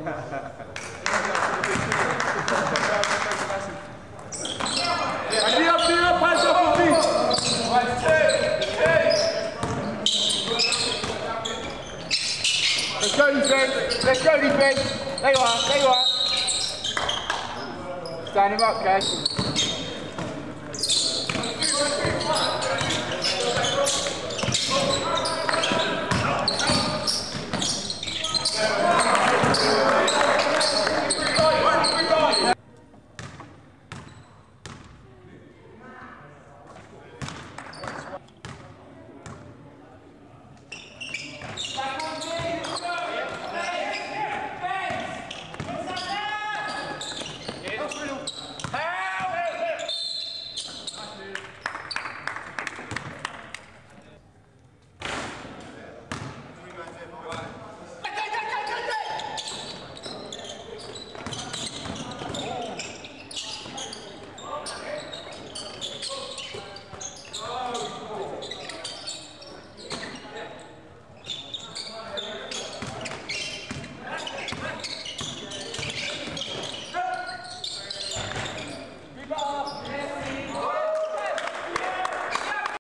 Hands up on me. Let's go, defense. Let's go, defense. There you are. Stand him up, Cash.